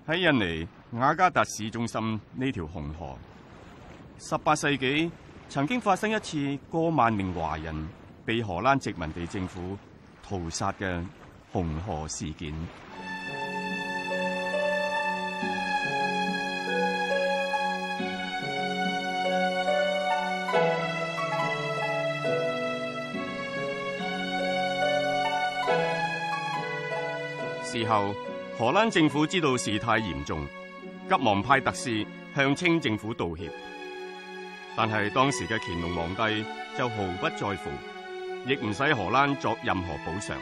喺印尼雅加達市中心呢條紅河，18世紀曾經發生一次過萬名華人被荷蘭殖民地政府屠殺嘅紅河事件。事後，荷蘭政府知道事態嚴重，急忙派特使向清政府道歉。但係當時嘅乾隆皇帝就毫不在乎，亦唔使荷蘭作任何補償。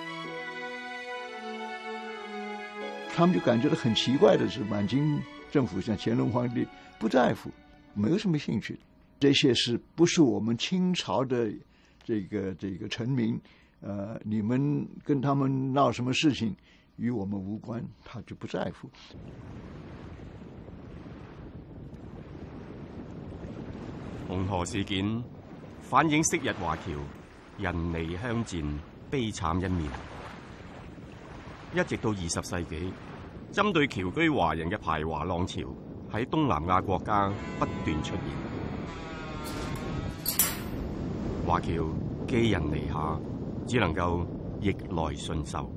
他們就感覺到很奇怪的是，滿清政府像乾隆皇帝不在乎，沒有什麼興趣。這些是不是我們清朝的這個臣民？你們跟他們鬧什麼事情，與我們無關，他就不在乎。 紅河事件反映昔日華僑人離鄉賤、悲慘一面，一直到20世紀，針對僑居華人嘅排華浪潮喺東南亞國家不斷出現，華僑寄人籬下，只能夠逆來順受。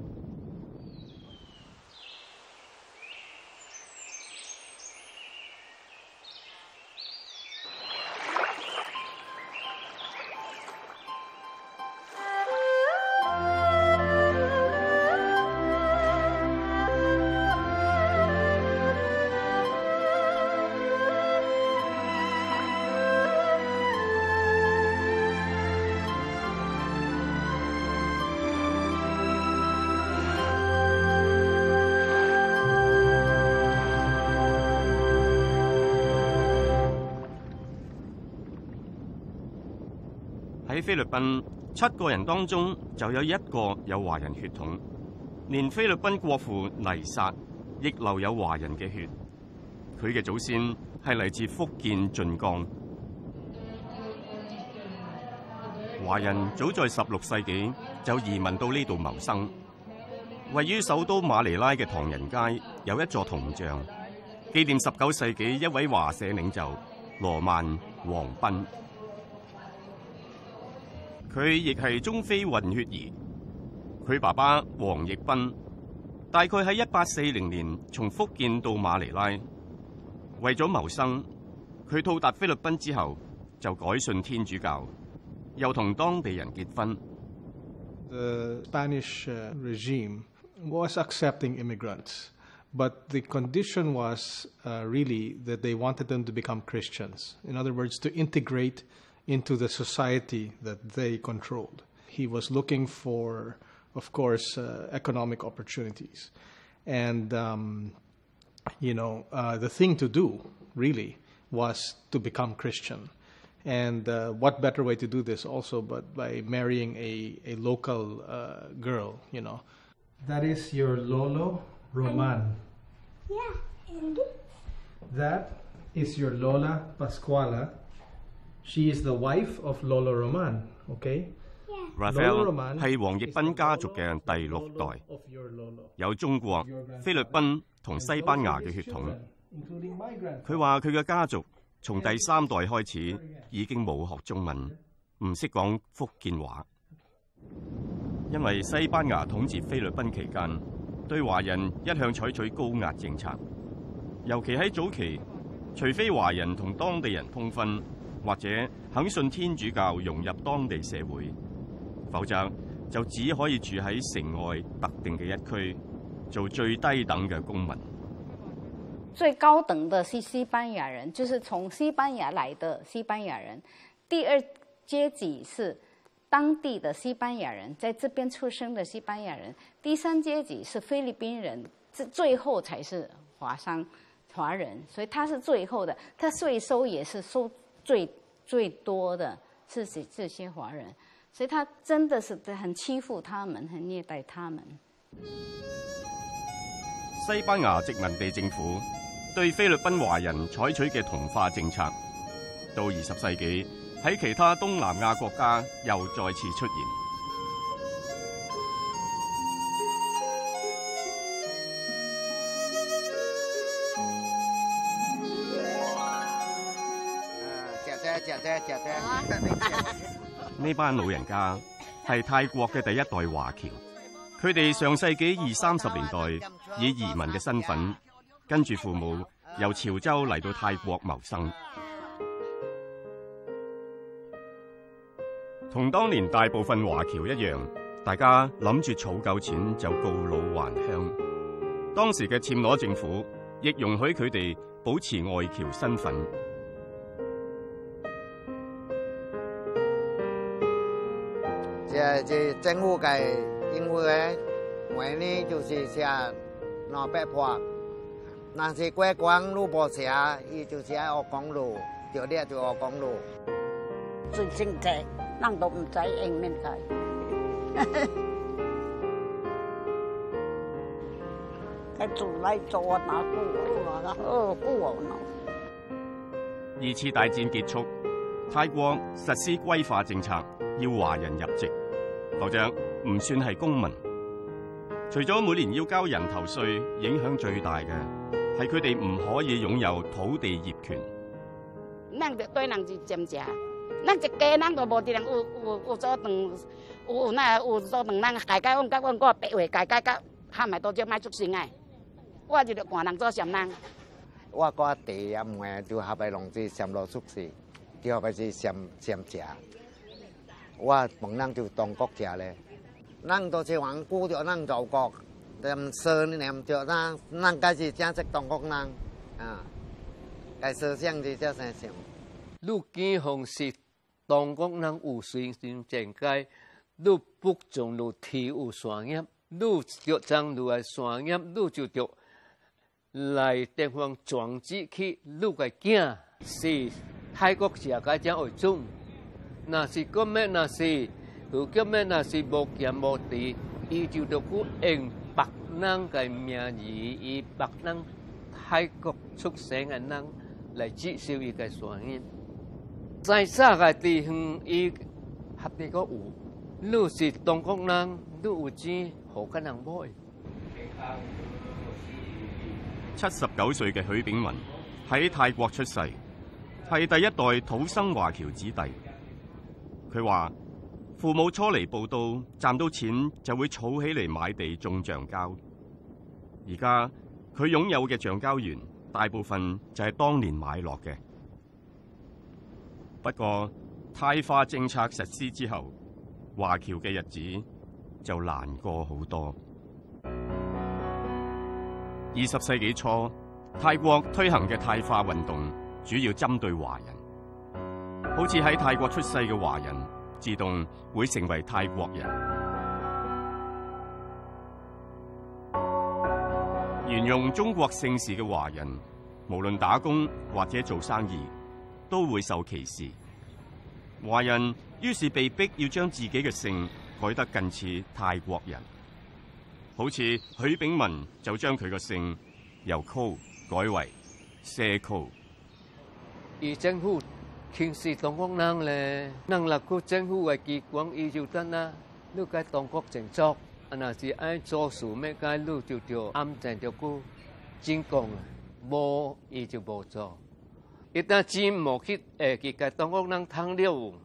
喺菲律賓，7個人當中就有1個有華人血統，連菲律賓國父泥薩亦留有華人嘅血。佢嘅祖先係嚟自福建晉江。華人早在16世紀就移民到呢度謀生。位於首都馬尼拉嘅唐人街有一座銅像，紀念19世紀一位華社領袖羅曼·黃賓。佢亦係中非混血兒，佢爸爸黃奕斌大概喺1840年從福建到馬尼拉，為咗謀生，佢到達菲律賓之後就改信天主教，又同當地人結婚。 The Spanish regime was accepting immigrants, but the condition was really that they wanted them to become Christians. In other words, to integrate into the society that they controlled. He was looking for, of course, economic opportunities. And, the thing to do, really, was to become Christian. And what better way to do this also but by marrying a local girl, That is your Lolo Roman. Yeah, and That is your Lola Pascuala. She is the wife of Lolo Roman, okay? Rafael 係黃奕斌家族嘅第6代，有中國、菲律賓同西班牙嘅血統。佢話佢嘅家族從第3代開始已經冇學中文，唔識講福建話，因為西班牙統治菲律賓期間，對華人一向採取高壓政策，尤其喺早期，除非華人同當地人通婚，或者肯信天主教融入當地社會，否則就只可以住喺城外特定嘅一區，做最低等嘅公民。 最高等的是西班牙人，就是從西班牙來的西班牙人。第2階級是當地的西班牙人，在這邊出生的西班牙人。第3階級是菲律賓人，最後才是華人，所以他是最後的，他稅收也是收最多的是這些華人，所以他真的是很欺負他們，很虐待他們。 西班牙殖民地政府對菲律賓華人採取嘅同化政策，到20世紀喺其他東南亞國家又再次出現。 呢班老人家係泰國嘅第一代華僑，佢哋上世紀20-30年代以移民嘅身份，跟住父母由潮州嚟到泰國謀生。同當年大部分華僑一樣，大家諗住儲夠錢就告老還鄉。當時嘅暹羅政府亦容許佢哋保持外僑身份。 這政府嘅因為每年就是寫那邊坡，那是觀光路坡寫，伊就是喺學公路，條啲就學公路。 最正嘅，人都唔使應面佢。佢做嚟做啊，打鼓啊，鼓啊。 二次大戰結束，泰國實施歸化政策，要華人入籍，否則唔算係公民。除咗每年要交人頭稅，影響最大嘅係佢哋唔可以擁有土地業權。 咱對人是佔者，咱一家人都無啲人有做當有做當咱家家阮甲阮個白話家家甲喊埋多少買出先嘅，我就換人做上人。 我個地也唔係就下邊農事上落宿舍，就下邊是上者。我幫人就當國者咧。咱都是環顧着咱祖國，念書念着咱該是正式當國人啊，該思想是這些想。 你見紅是當國人有水平正解，你不從你體有專業，你着將你嘅專業，你就着來地方裝置去，你嘅囝是泰國社會將會種，那是咁咩？那是。如今咩那是無見無地，伊就着去用別人嘅名義，以別人泰國出生嘅人來接受伊嘅專業。在啥個地方，伊合地個有，你是當國人，你有錢，何可能買 ？79歲嘅許炳文喺泰國出世，係第一代土生華僑子弟。佢話：父母初嚟報到，賺到錢就會儲起嚟買地種橡膠。而家佢擁有嘅橡膠園，大部分就係當年買落嘅。不過泰化政策實施之後，華僑嘅日子就難過好多。20世紀初，泰國推行嘅泰化運動主要針對華人，好似喺泰國出世嘅華人，自動會成為泰國人。沿用中國姓氏嘅華人，無論打工或者做生意，都會受歧視。華人於是被逼要將自己嘅姓改得近似泰國人。好似許炳文就將佢個姓由 Ko 改為 Se-Ko。 而政府輕視當國人咧，能力個政府嘅機關伊就得啦，你該當國政作，那是愛做事咩該你就啱正就個真講啊，無伊就無做，一旦真無去佢該當國人通了。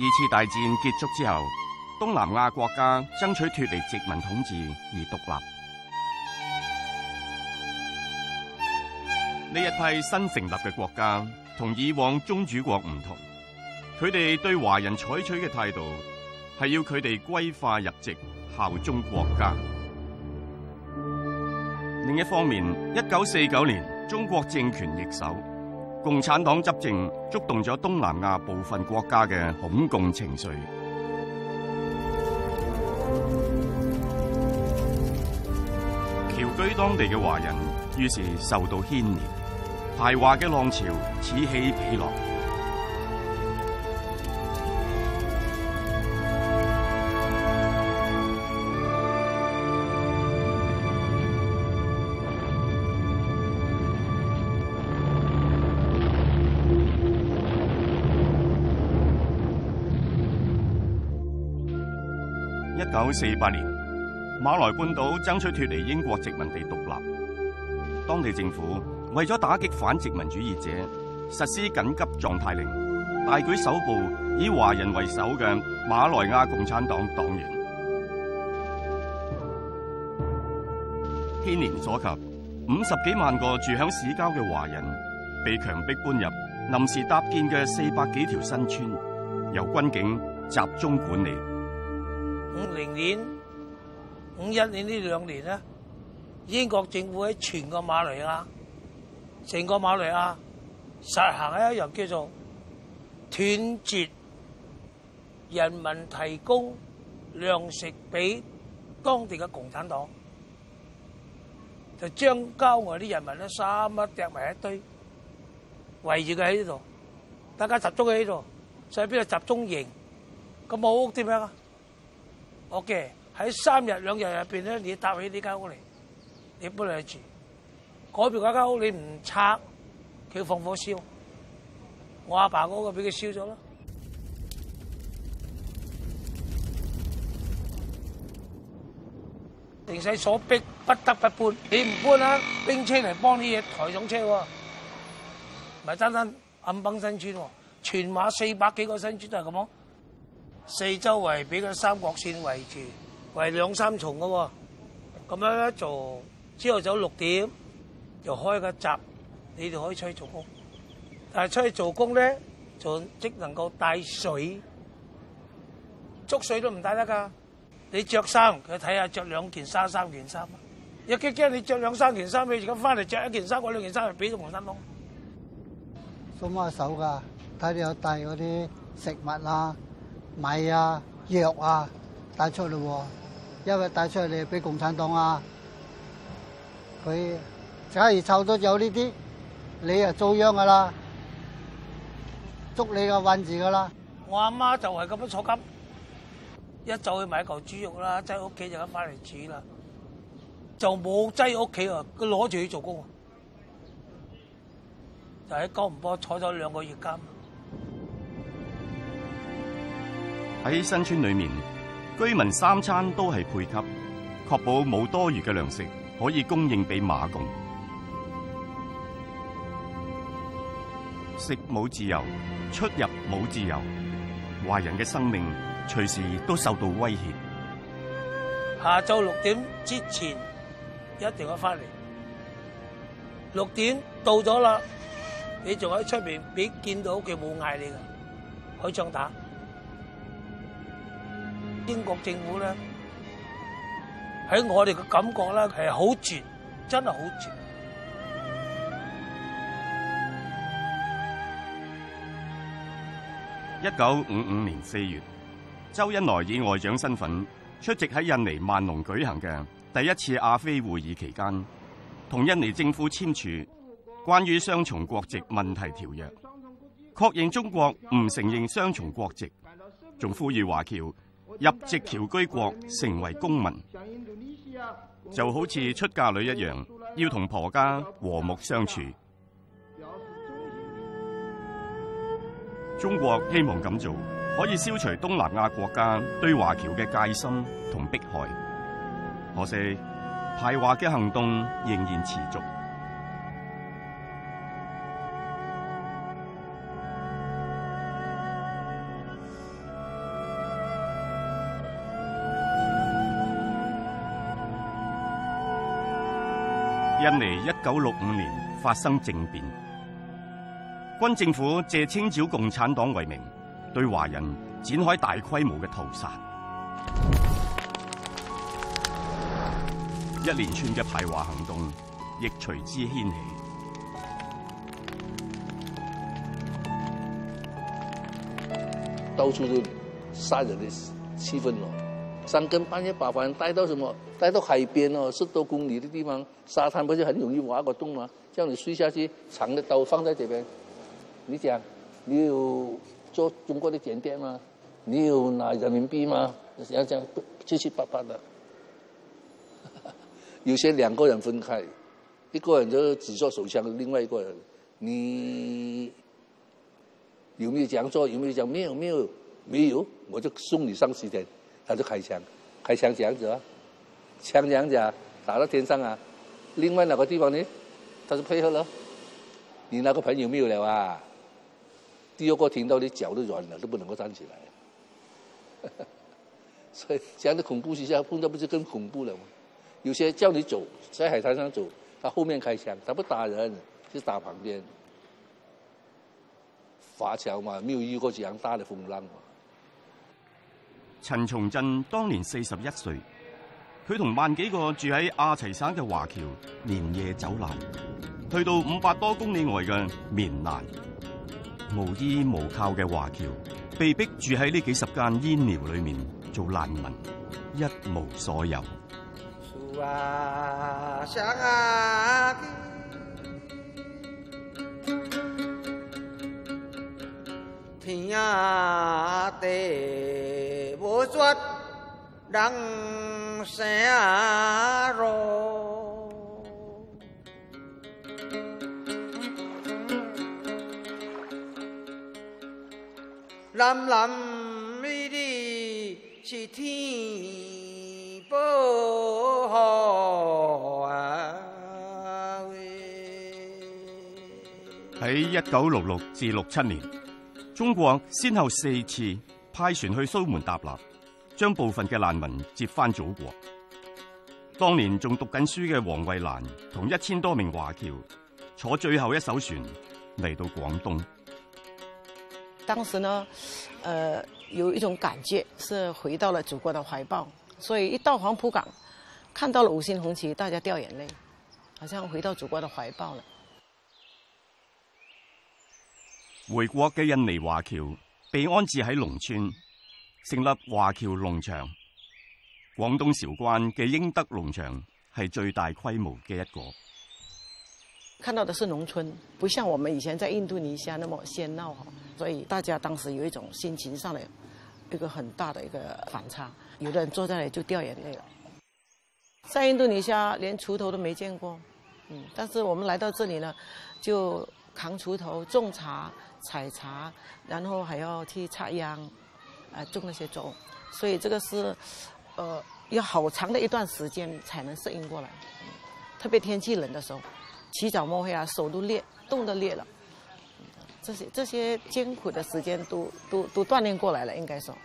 次大戰結束之後，東南亞國家爭取脫離殖民統治而獨立。呢一批新成立嘅國家同以往宗主國唔同，佢哋對華人採取嘅態度係要佢哋歸化入籍，效忠國家。另一方面，1949年中國政權易手，共產黨執政觸動咗東南亞部分國家嘅恐共情緒。僑居當地嘅華人於是受到牽連，排華嘅浪潮此起彼落。1948年，馬來半島爭取脫離英國殖民地獨立，當地政府為咗打擊反殖民主義者，實施緊急狀態令，大舉搜捕以華人為首嘅馬來亞共產黨黨員。牽連所及，50幾萬個住響市郊嘅華人被強迫搬入臨時搭建嘅400幾條新村，由軍警集中管理。 50年、51年呢2年咧，英國政府喺全個馬來亞、成個馬來亞實行一樣叫做斷絕人民提供糧食俾當地嘅共產黨，就將郊外啲人民咧三一掟埋一堆，圍住佢喺呢度，大家集中喺呢度，就喺邊度集中營，咁冇屋點樣啊？OK， 喺3日2日入邊咧，你搭起呢間屋嚟，你搬嚟住。嗰邊嗰間屋你唔拆，佢放火燒。我阿爸嗰個俾佢燒咗啦。形勢所逼，不得不搬。你唔搬啦，兵車嚟幫啲嘢抬上車喎，唔係單單暗崩新村喎，全馬400幾個新村都係咁樣。四周圍俾個三角線圍住，圍2、3重嘅喎。咁樣咧做，朝頭早6點又開個閘，你哋可以出去做工。但係出去做工咧，就即能夠帶水，捉水都唔帶得㗎。你着衫，佢睇下着2件衫、3件衫。一驚你着2、3件衫，你而家翻嚟着1件衫、2件衫，係俾咗共產黨。 鬆下手㗎，睇你有帶嗰啲食物啊。米啊、藥啊帶出嚟喎，因為帶出嚟你俾共產黨啊，佢假如湊到有呢啲，你啊遭殃噶啦，捉你個運字噶啦。 我阿媽就係咁樣坐監，一走去買嚿豬肉啦，擠屋企就咁翻嚟煮啦，就冇擠屋企啊，佢攞住去做工，就喺高唔坡坐咗2個月監。 喺新村裏面，居民3餐都係配給，確保冇多餘嘅糧食可以供應俾馬共。食冇自由，出入冇自由，華人嘅生命隨時都受到威脅。 下晝6點之前一定要翻嚟，6點到咗啦，你仲喺出面俾見到佢冇嗌你㗎，開槍打。英國政府咧，喺我哋嘅感覺咧係好絕，真係好絕。 1955年4月，周恩來以外長身份出席喺印尼萬隆舉行嘅第一次亞非會議期間，同印尼政府簽署關於雙重國籍問題條約，確認中國唔承認雙重國籍，仲呼籲華僑入籍僑居國成為公民，就好似出嫁女一樣，要同婆家和睦相處。中國希望咁做，可以消除東南亞國家對華僑嘅戒心同迫害。可惜排華嘅行動仍然持續。 印尼1965年發生政變，軍政府借清剿共產黨為名，對華人展開大規模嘅屠殺，一連串嘅排華行動亦隨之掀起。 到處都殺人的氣氛咯，三更半夜把華人帶到什麼？帶到海邊哦，10多公里的地方，沙灘不是很容易挖個洞嗎？叫你睡下去，長的刀放在這邊。你講，你有做中國的間諜嗎？你有拿人民幣嗎？這樣七七八八的。有些兩個人分開，一個人就只做手槍，另外一個人你有沒有這樣做？有沒有講沒有，我就送你上西天。他就開槍這樣子啊，槍這樣子啊，打到天上啊。另外那個地方呢，他就配合了。你那個朋友沒有了啊？第二個聽到你腳都軟了，都不能夠站起來。所以這樣的恐怖之下，碰到不是更恐怖了嗎？有些叫你走，在海灘上走，他後面開槍，他不打人，就打旁邊。華僑嘛，沒有遇過這樣大的風浪嘛。 陳松鎮當年41歲，佢同萬幾個住喺亞齊省嘅華僑連夜走難，去到500多公里外嘅棉蘭，無依無靠嘅華僑被逼住喺呢幾十間煙寮裏面做難民，一無所有。 天地無絕人生路，藍藍美麗是天保佑啊！ 喺1966至67年。中國先後4次派船去蘇門答臘，將部分嘅難民接返祖國。當年仲讀緊書嘅黃慧蘭同1000多名華僑坐最後一艘船嚟到廣東。 當時呢，有一種感覺是回到了祖國的懷抱，所以一到黃埔港，看到了5星紅旗，大家掉眼淚，好像回到祖國的懷抱了。 回國嘅印尼華僑被安置喺農村，成立華僑農場。廣東韶關嘅英德農場係最大規模嘅一個。 看到的是農村，不像我們以前在印度尼西亞那麼喧鬧，所以大家當時有一種心情上的一個很大的一個反差。有的人坐在那裡就掉眼淚了。在印度尼西亞連鋤頭都沒見過，但是我們來到這裡呢，就扛鋤頭種茶。採茶，然後還要去插秧，種那些種，所以這個是，要好長的一段時間才能適應過來。特別天氣冷的時候，起早摸黑啊，手都裂，凍都裂了。這些艱苦的時間都鍛鍊過來了，應該說。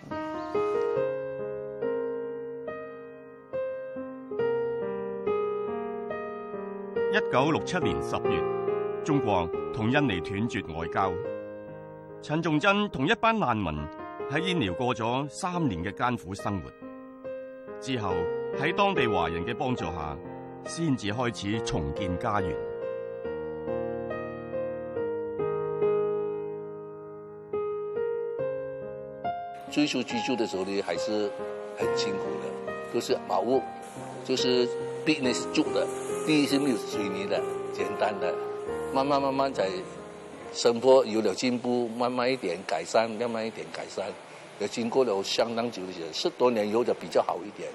1967年10月，中國同印尼斷絕外交。陳仲真同一班難民喺煙寮過咗3年嘅艱苦生活，之後喺當地華人嘅幫助下，先至開始重建家園。 最初居住的時候呢，還是很辛苦的，都是茅屋，就是壁呢是竹的，地是沒有水泥的，簡單的，慢慢才。生活有了進步，慢慢一點改善，也經過了相當久的時間，10多年以後就比較好一點。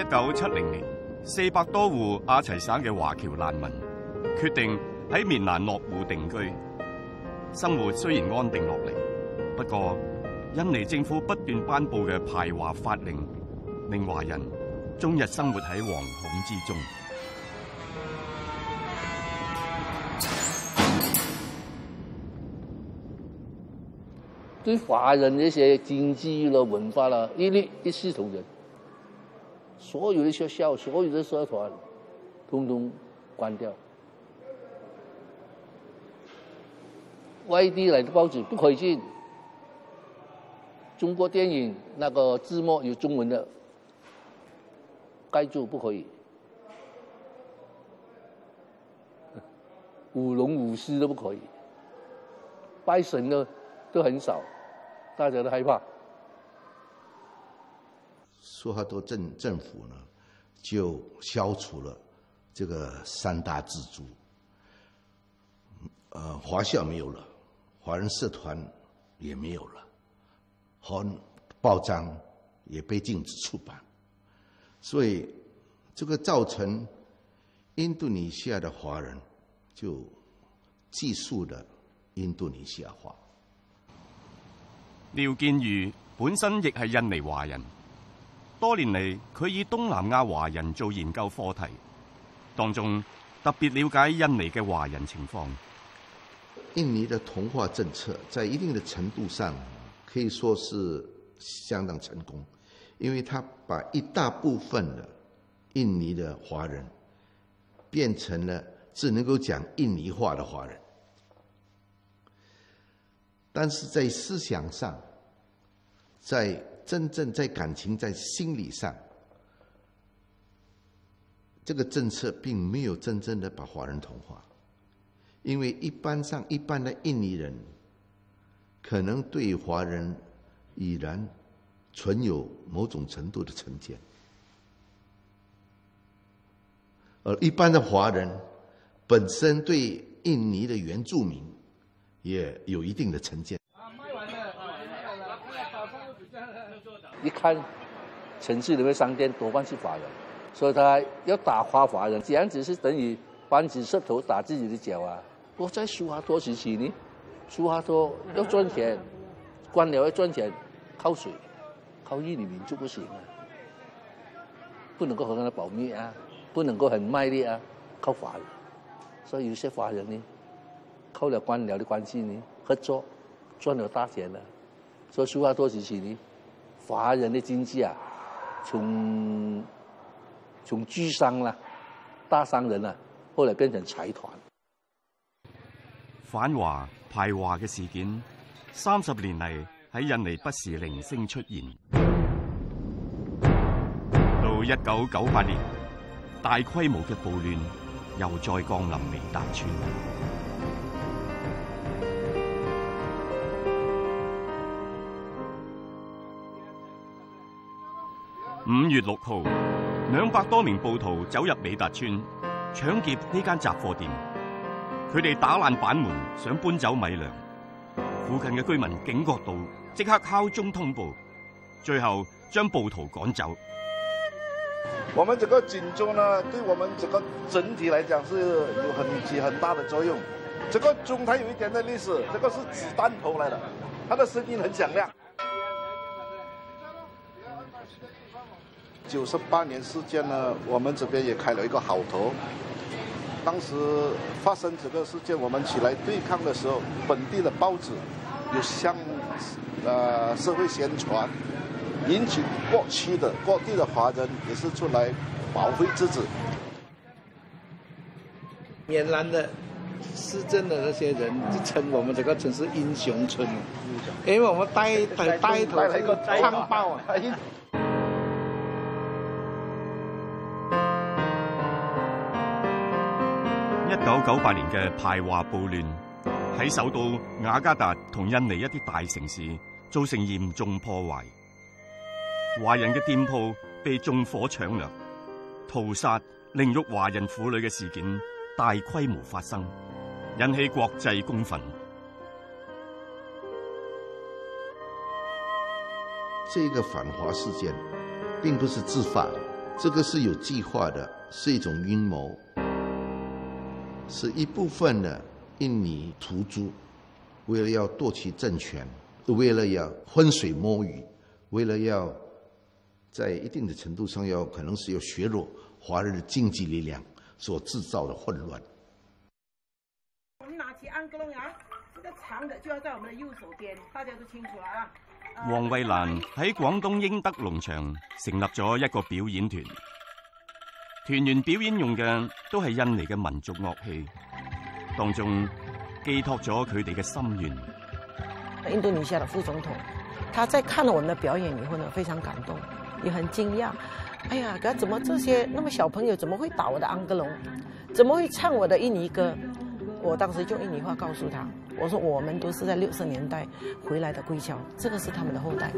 1970年，400多戶亞齊省嘅華僑難民決定喺棉蘭落戶定居，生活雖然安定落嚟，不過印尼政府不斷頒布嘅排華法令，令華人終日生活喺惶恐之中。 对华人那些经济了、文化了，一视同仁。所有的学校、所有的社团，通通关掉。外地来的报纸不可以进。中国电影那个字幕有中文的，盖住不可以。舞龙舞狮都不可以，拜神的都很少，大家都害怕。 苏哈多政府呢，就消除了这个3大支柱。华校没有了，华人社团也没有了，和报章也被禁止出版，所以这个造成印度尼西亚的华人就急速的印度尼西亞化。 廖建瑜本身亦係印尼華人，多年嚟佢以東南亞華人做研究課題，當中特別了解印尼嘅華人情況。 印尼的同化政策在一定的程度上可以說是相當成功，因為他把一大部分的印尼的華人變成了只能夠講印尼話的華人，但是在思想上，在真正在感情、在心理上，这个政策并没有真正的把华人同化，因为一般的印尼人可能对华人已然存有某种程度的成见，而一般的华人本身对印尼的原住民也有一定的成见。 一看城市里面商店多半是华人，所以他要打垮华人，这样子是等于搬起石头打自己的脚啊！我在苏哈托时期呢，苏哈托要赚钱，官僚要赚钱，靠谁？靠印尼民族不行啊，不能够和他保密啊，不能够很卖力啊，靠华人。所以有些华人呢，靠了官僚的关系呢，合作赚了大钱了。所以苏哈托时期呢，华人的经济啊，从巨商啦、大商人啊，後來變成財團。 反華排華嘅事件30年嚟喺印尼不時零星出現。到1998年，大規模嘅暴亂又再降臨美達村。5月6號，200多名暴徒走入美達村，搶劫呢間雜貨店。佢哋打爛板門，想搬走米糧。附近嘅居民警覺到，即刻敲鐘通報，最後將暴徒趕走。 我們這個警鐘呢，對我們這個整體來講是有起很大的作用。這個鐘它有一點的歷史，這個是子彈頭來的，它的聲音很響亮。98年事件呢，我們這邊也開了一個號頭。當時發生這個事件，我們起來對抗的時候，本地的報紙有向社會宣傳，引起各地的華人也是出來保衛自己。 棉蘭的市政的那些人就稱我們這個村是英雄村，因為我們帶頭是個槍炮啊。 1998年嘅排華暴亂喺首都雅加達同印尼一啲大城市造成嚴重破壞，華人嘅店鋪被縱火搶掠、屠殺、凌辱華人婦女嘅事件大規模發生，引起國際公憤。 這個反華事件並不是自發， 这个是有计划的，是一种阴谋，是一部分的印尼土著为了要夺取政权，为了要浑水摸鱼，为了要在一定的程度上可能是要削弱华人的经济力量所制造的混乱。 我们拿起安格隆牙，这个长的就要在我们的右手边，大家都清楚了啊。 黃慧蘭喺廣東英德農場成立咗一個表演團，團員表演用嘅都係印尼嘅民族樂器，當中寄託咗佢哋嘅心願。 印度尼西亞的副總統，他在看了我們的表演以後呢，非常感動，也很驚訝。哎呀，怎麼這些那麼小朋友怎麼會打我的安格隆，怎麼會唱我的印尼歌？我當時用印尼話告訴他，我說我們都是在60年代回來的歸僑，這個是他們的後代。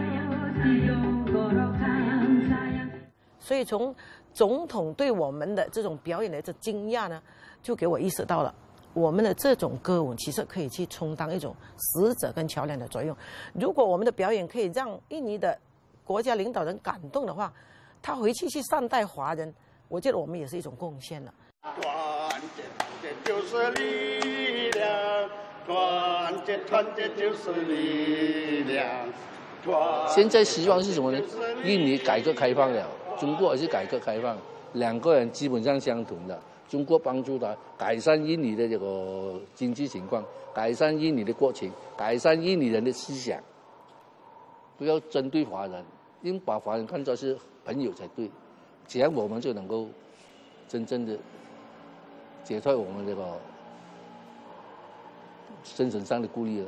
所以從總統對我們的這種表演的這驚訝呢，就給我意識到了，我們的這種歌舞其實可以去充當一種使者跟橋樑的作用。如果我們的表演可以讓印尼的國家領導人感動的話，他回去善待華人，我覺得我們也是一種貢獻了。團結就是力量，團結就是力量。 現在希望是什麼呢？印尼改革開放了，中國也是改革開放，兩個人基本上相同的。中國幫助他改善印尼的這個經濟情況，改善印尼的國情，改善印尼人的思想，不要針對華人，應把華人看作是朋友才對，這樣我們就能夠真正的解脫我們這個精神上的顧慮了。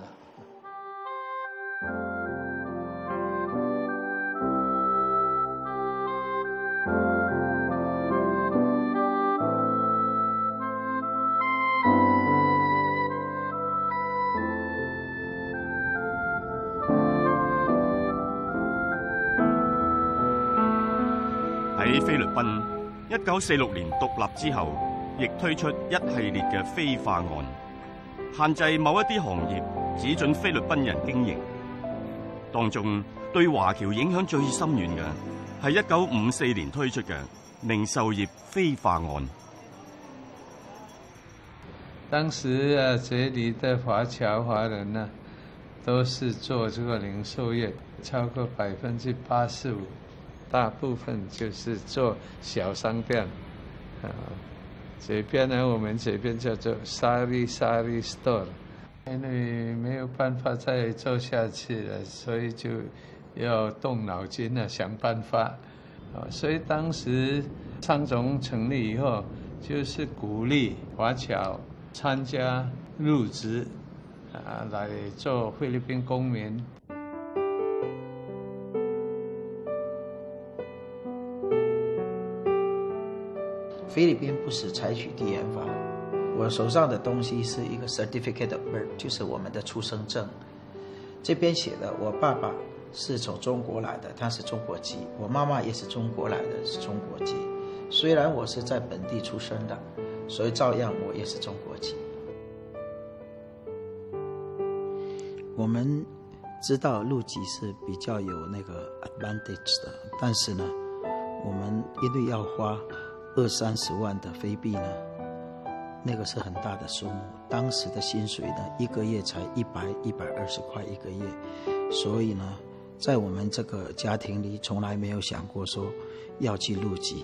喺菲律賓，1946年獨立之後，亦推出一系列嘅非法案，限制某一啲行業，只准菲律賓人經營。當中對華僑影響最深遠嘅係1954年推出嘅零售業非法案。 當時這裡的華僑華人呢，都是做這個零售業，超過85%。大部分就是做小商店，這邊呢，我們這邊叫做 sari store， 因為沒有辦法再做下去了，所以就要動腦筋想辦法。所以當時商總成立以後，就是鼓勵華僑參加入職，來做菲律賓公民。 菲律賓不是採取地緣法，我手上的東西是一個 certificate of birth， 就是我們的出生證。這邊寫的我爸爸是從中國來的，他是中國籍；我媽媽也是中國來的，是中國籍。雖然我是在本地出生的，所以照樣我也是中國籍。我們知道入籍是比較有那個 advantage 的，但是呢，我們因為要花20-30萬的菲幣呢，那個是很大的數目。當時的薪水呢，一個月才100-120塊一個月，所以呢，在我們這個家庭裡，從來沒有想過說要去入籍。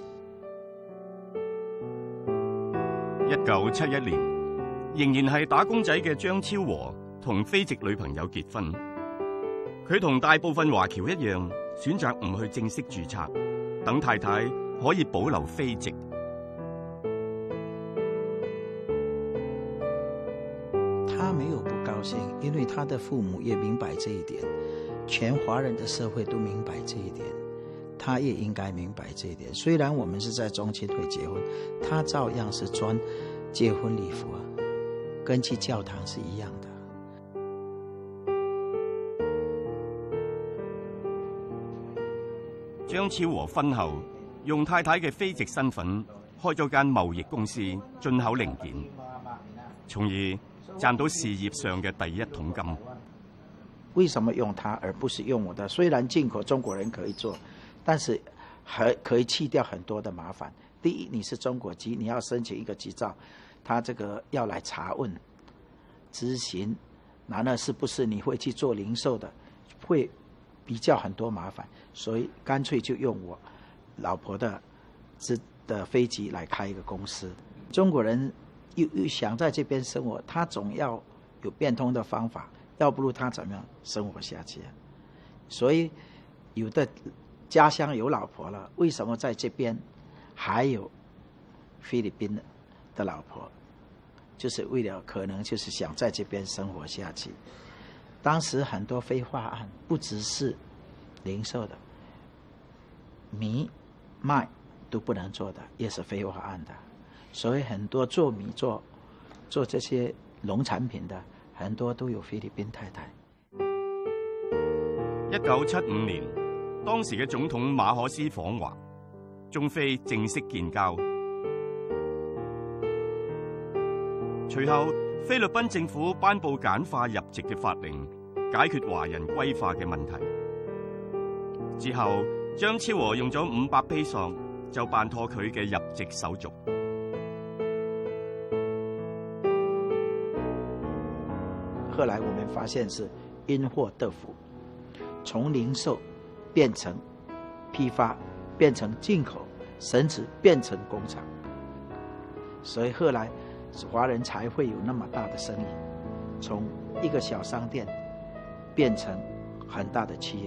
1971年，仍然係打工仔嘅張超和同菲籍女朋友結婚。佢同大部分華僑一樣，選擇唔去正式註冊，等太太可以保留菲籍。 他沒有不高興，因為他的父母也明白這一點，全華人的社會都明白這一點，他也應該明白這一點。雖然我們是在中青會結婚，他照樣是穿結婚禮服啊，跟去教堂是一樣的。 張超和婚後用太太嘅菲籍身份開咗間貿易公司，進口零件，從而賺到事業上嘅第一桶金。 為什麼用它而不是用我的？雖然進口中國人可以做，但是可以去掉很多的麻烦。第一，你是中国籍，你要申请一个执照，他这个要来查问、咨询，然后是不是你会去做零售的，会比较很多麻烦，所以干脆就用我老婆的飞机来开一个公司。中国人又想在这边生活，他总要有变通的方法，要不然他怎么样生活下去啊？所以有的家乡有老婆了，为什么在这边还有菲律宾的老婆？就是为了可能就是想在这边生活下去。当时很多非法案，不只是零售的，米麦都不能做的，也是非法案的。所以很多做米做这些农产品的，很多都有菲律宾太太。 1975年，當時嘅總統馬可斯訪華，中菲正式建交。隨後，菲律賓政府頒布簡化入籍嘅法令，解決華人歸化嘅問題。之後，張超和用咗500披索就辦妥佢嘅入籍手續。 後來我們發現是因禍得福，從零售變成批發，變成進口，甚至變成工廠。所以後來華人才會有那麼大的生意，從一個小商店變成很大的企業。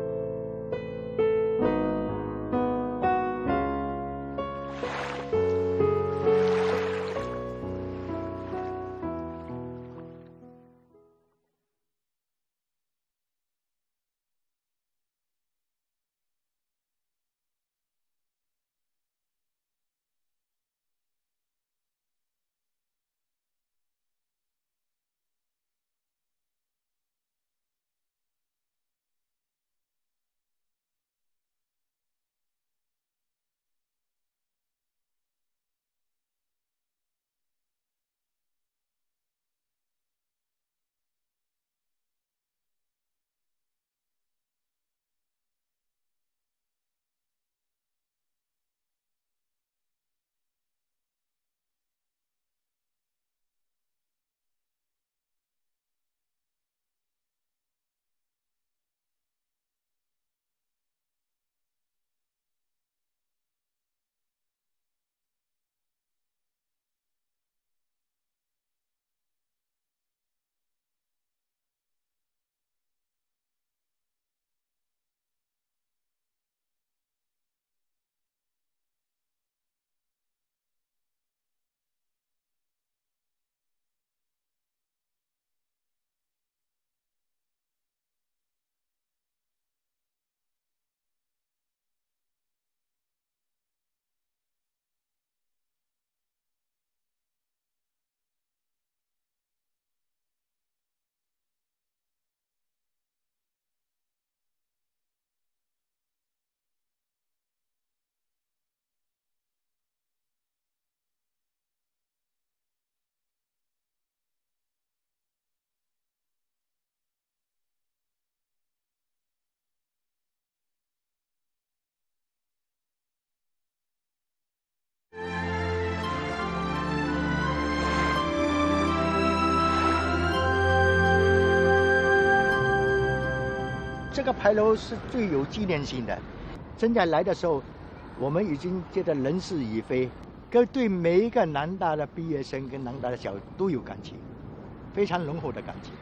这个牌楼是最有纪念性的。现在来的时候，我们已经觉得人事已非，对每一个南大的毕业生跟南大的小都有感情，非常濃厚的感情。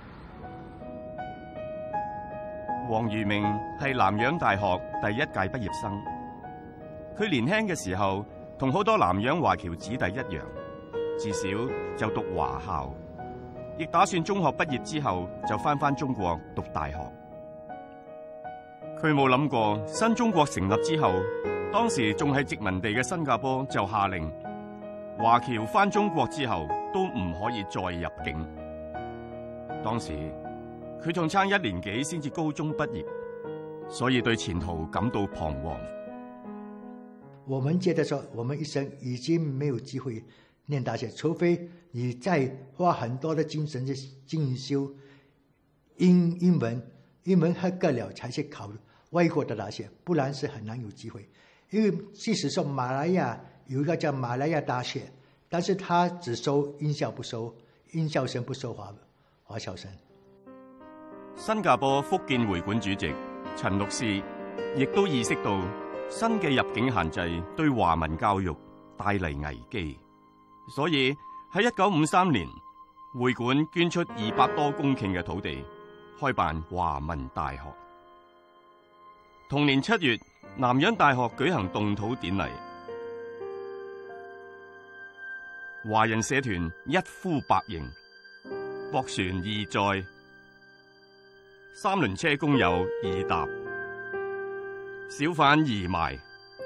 黃如明係南洋大學第1屆畢業生，佢年輕嘅時候同好多南洋華僑子弟一樣，自小就讀華校，亦打算中學畢業之後就返中國讀大學。佢冇諗過新中國成立之後，當時仲係殖民地嘅新加坡就下令華僑返中國之後都唔可以再入境。當時佢仲差1年幾先至高中畢業，所以對前途感到彷徨。 我們覺得說，我們一生已經沒有機會念大學，除非你再花很多的精神去進修英文和夠了才去考外國的大學，不然是很難有機會。 因为即使说马来亚有一个叫马来亚大学，但是他只收音校不收音校生，不收華僑生。 新加坡福建會館主席陳律師亦都意識到新嘅入境限制對華文教育帶嚟危機，所以喺1953年，會館捐出200多公頃嘅土地，開辦華文大學。同年7月，南洋大學舉行動土典禮，華人社團一呼百應，駁船2載，3輪車工友2搭，小販2賣，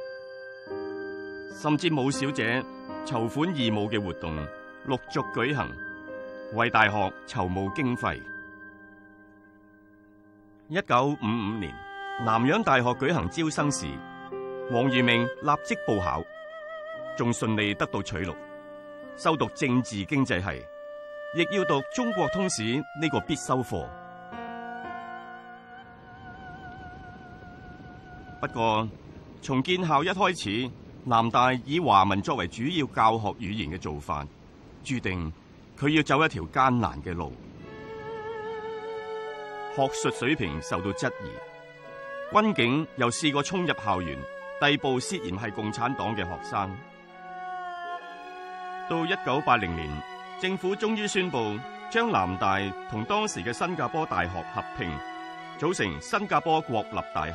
甚至舞小姐籌款義務嘅活動陸續舉行，為大學籌募經費。1955年，南洋大學舉行招生時，黃裕明立即報考，仲順利得到取錄，修讀政治經濟系，亦要讀中國通史呢個必修課。不過，從建校一開始，南大以華文作為主要教學語言嘅做法，注定佢要走一條艱難嘅路。學術水平受到質疑，軍警又試過衝入校園，逮捕涉嫌係共產黨嘅學生。到1980年，政府終於宣布將南大同當時嘅新加坡大學合併，組成新加坡國立大學。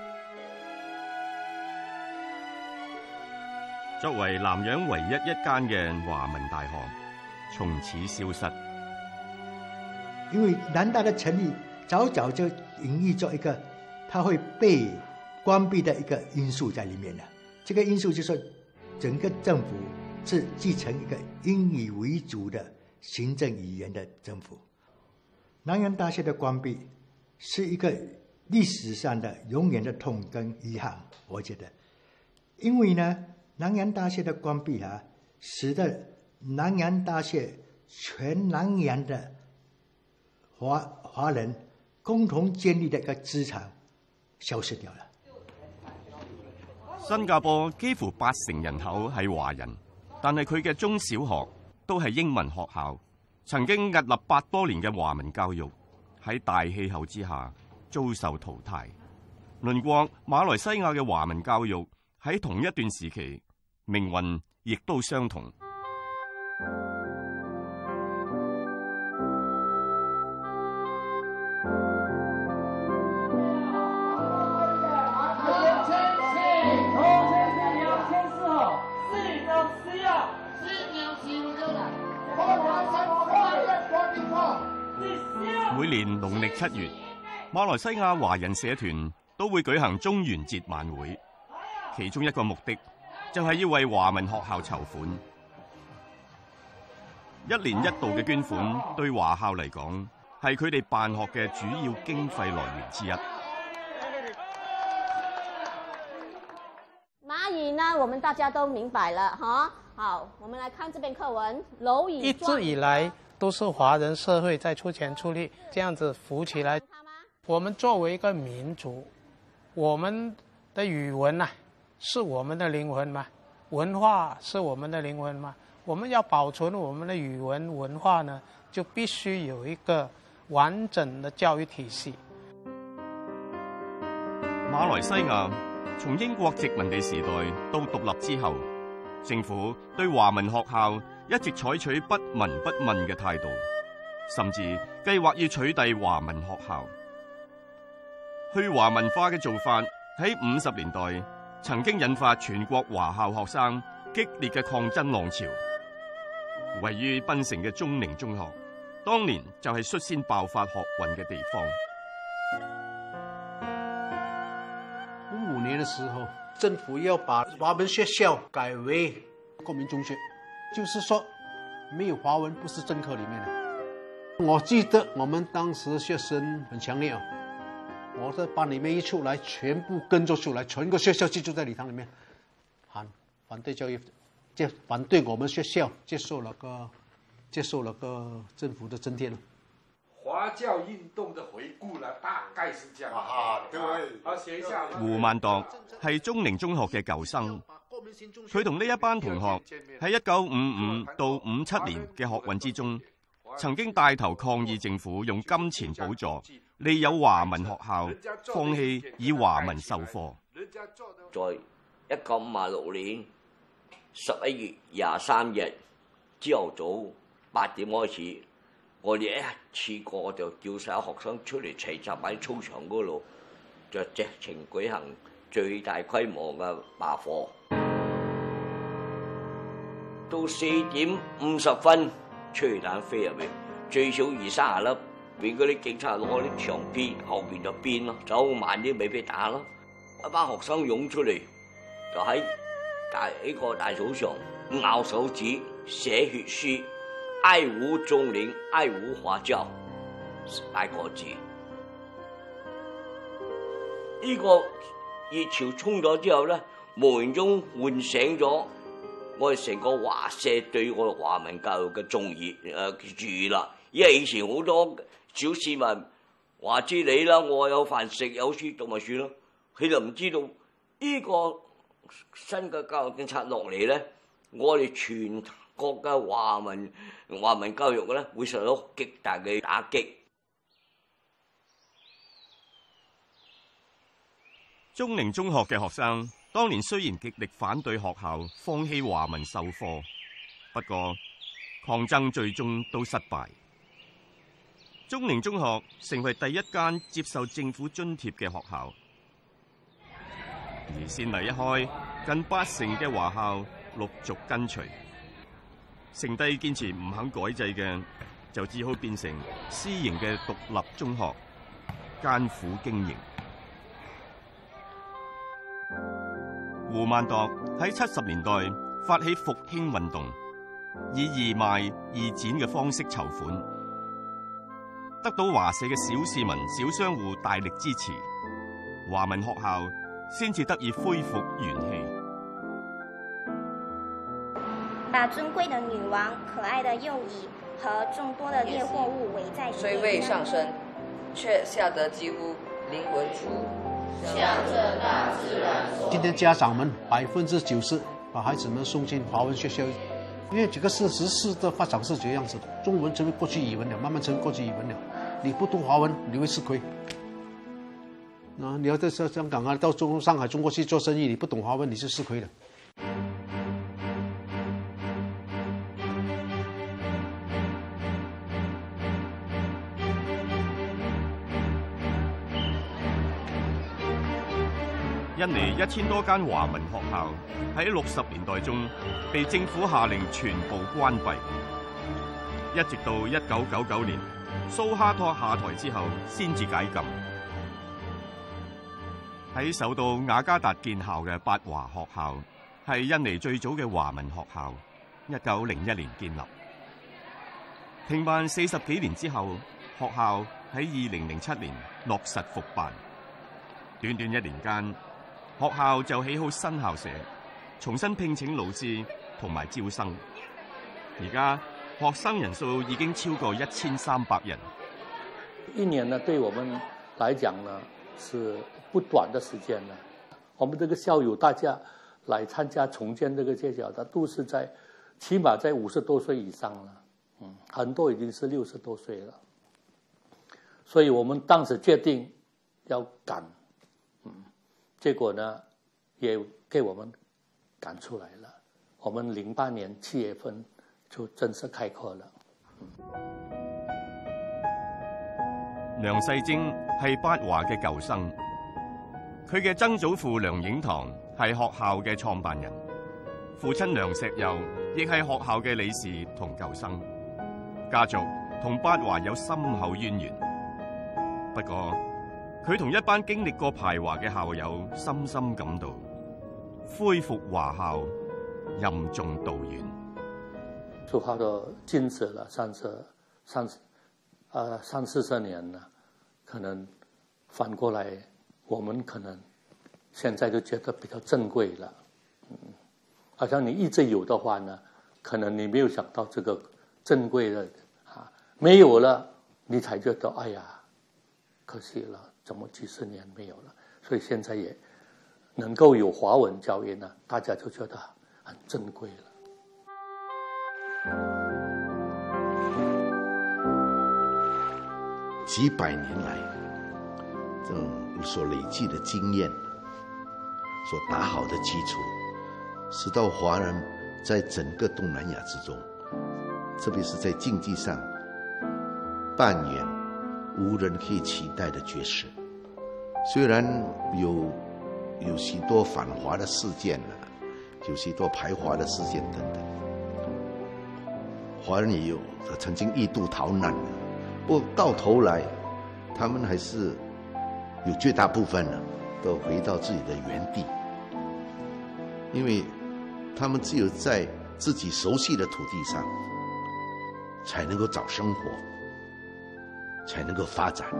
作為南洋唯一一間嘅華文大學，從此消失。 因為南大的成立早早就隱喻咗一個它會被關閉的一個因素在裡面了。這個因素就是說，整個政府是繼承一個英語為主的行政語言的政府。南洋大學的關閉是一個歷史上的永遠的痛跟遺憾，我覺得，因為呢，南洋大學的關閉使得南洋大學全南洋的華人共同建立的一個資產消失掉了。 新加坡幾乎80%人口係華人，但係佢嘅中小學都係英文學校，曾經屹立百多年嘅華文教育喺大氣候之下遭受淘汰。鄰國馬來西亞嘅華文教育喺同一段時期命運亦都相同。每年農曆7月，馬來西亞華人社團都會舉行中元節晚會，其中一個目的就係要為華文學校籌款。1年1度嘅捐款對華校嚟講係佢哋辦學嘅主要經費來源之一。 馬語呢，我們大家都明白了哈。好，我們來看這篇課文。螻蟻一直以來都是華人社會在出錢出力，這樣子扶起來。我們作為一個民族，我們的語文啊，是我們的靈魂嘛，文化是我們的靈魂嘛。我們要保存我們的語文文化呢，就必須有一個完整的教育體系。 馬來西亞從英國殖民地時代到獨立之後，政府對華文學校一直採取不聞不問嘅態度，甚至計劃要取締華文學校。去華文化嘅做法喺50年代曾經引發全國華校學生激烈嘅抗爭浪潮。位於檳城嘅中寧中學，當年就係率先爆發學運嘅地方。 55年的時候，政府要把華文學校改為國民中學，就是說沒有華文不是政課裡面的。我記得我們當時學生很強烈，我在班裡面一出來，全部跟着出來，全個學校就在禮堂裡面喊反對教育，反對我們學校接受了個政府的津貼。 华教运動嘅回顧啦，大概是這樣。對，好寫一下。 胡萬鐸係中寧中學嘅舊生，佢同呢一班同學喺1955到57年嘅學運之中，曾經帶頭抗議政府用金錢補助利誘華文學校放棄以華文授課。 在1956年11月23日朝頭早8點開始，我哋一次過就叫晒學生出嚟齊集喺操場嗰度，就直情舉行最大規模嘅罷課。到4點50分，催淚彈飛入嚟，最少20-30粒，俾嗰啲警察攞啲長鞭，後邊就鞭咯，走慢啲咪俾打咯。一班學生湧出嚟，就喺呢個大草上咬手指、寫血書。愛護中寧，愛護華教8個字。呢個熱潮衝咗之後咧，無形中喚醒咗我哋成個華社對我哋華文教育嘅注意啦。因為以前好多小市民話知你啦，我有飯食有書讀咪算咯，佢就唔知道呢個新嘅教育政策落嚟咧，我哋全國嘅華文教育咧會受到極大嘅打擊。 中寧中學嘅學生當年雖然極力反對學校放棄華文授課，不過抗爭最終都失敗。中寧中學成為第一間接受政府津貼嘅學校，而先例一開，近80%嘅華校陸續跟隨。剩低堅持唔肯改制嘅，就只好變成私營嘅獨立中學，艱苦經營。胡萬鐸喺70年代發起復興運動，以義賣義展嘅方式籌款，得到華社嘅小市民、小商戶大力支持，華文學校先至得以恢復元氣。 把尊貴的女王、可愛的幼儀和眾多的獵貨物圍在雖未上升，卻嚇得幾乎靈魂出。向着大自然說。 今天家長們90%把孩子們送進華文學校，因為這個事實的發展是這樣子的，中文成為國際語文了，慢慢成為國際語文了。你不讀華文，你會吃虧。你要在香港啊，到上海、中國去做生意，你不懂華文，你是吃虧的。 印尼1000多間華文學校喺60年代中被政府下令全部關閉，一直到1999年蘇哈托下台之後先至解禁。喺首都雅加達建校嘅八華學校係印尼最早嘅華文學校，1901年建立。停辦40幾年之後，學校喺2007年落實復辦，短短1年間，學校就起好新校舍，重新聘請老師同埋招生。而家學生人數已經超過1300人。 一年呢，對我們來講呢，是不短的時間呢。我們這個校友大家來參加重建這個街角的，都是起碼在50多歲以上了，很多已經是60多歲了。所以我們當時決定要趕。結果呢，也給我們趕出來了。我們08年7月份就正式開課了。 梁世貞係八華嘅舊生，佢嘅曾祖父梁影堂係學校嘅創辦人，父親梁石佑亦係學校嘅理事同舊生，家族同八華有深厚淵源。不過，佢同一班經歷過排華嘅校友深深感到，恢復華校任重道遠。 蘇哈托禁止了30-40年了，可能反過來，我們可能現在就覺得比較珍貴了。好像你一直有的話呢，可能你沒有想到這個珍貴的沒有了， 你才觉得哎呀，可惜了，怎么几十年没有了？所以现在也能够有华文教育呢，大家就觉得很珍贵了。 几百年来，这种所累积的经验，所打好的基础，使到华人在整个东南亚之中，特别是在经济上扮演无人可以取代的角色。虽然有许多反华的事件有许多排华的事件等等，华人也有曾经一度逃难不过到头来，他们还是有绝大部分都回到自己的原地，因为他们只有在自己熟悉的土地上，才能够找生活，才能够发展。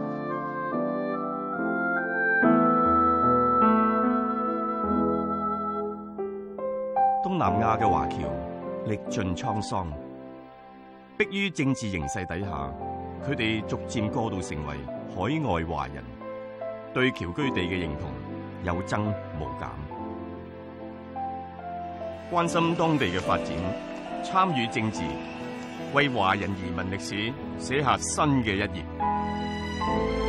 東南亞嘅華僑歷盡滄桑，迫於政治形勢底下，佢哋逐漸過渡成為海外華人，對僑居地嘅認同有增無減，關心當地嘅發展，參與政治，為華人移民歷史寫下新嘅一頁。